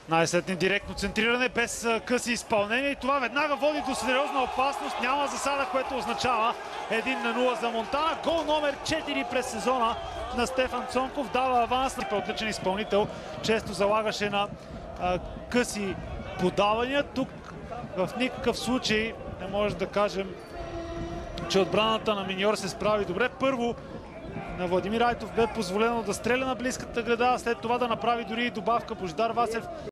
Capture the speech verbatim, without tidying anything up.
Най-сетне директно центриране без къси изпълнения и това веднага води до сериозна опасност. Няма засада, което означава един на нула за Монтана. Гол номер четири през сезона на Стефан Цонков. Дава аванс. Отличен изпълнител. Често залагаше на а, къси подавания. Тук в никакъв случай не може да кажем, че отбраната на Миньор се справи добре. Първо на Владимир Айтов бе позволено да стреля на близката града, след това да направи дори и добавка. Божидар Васев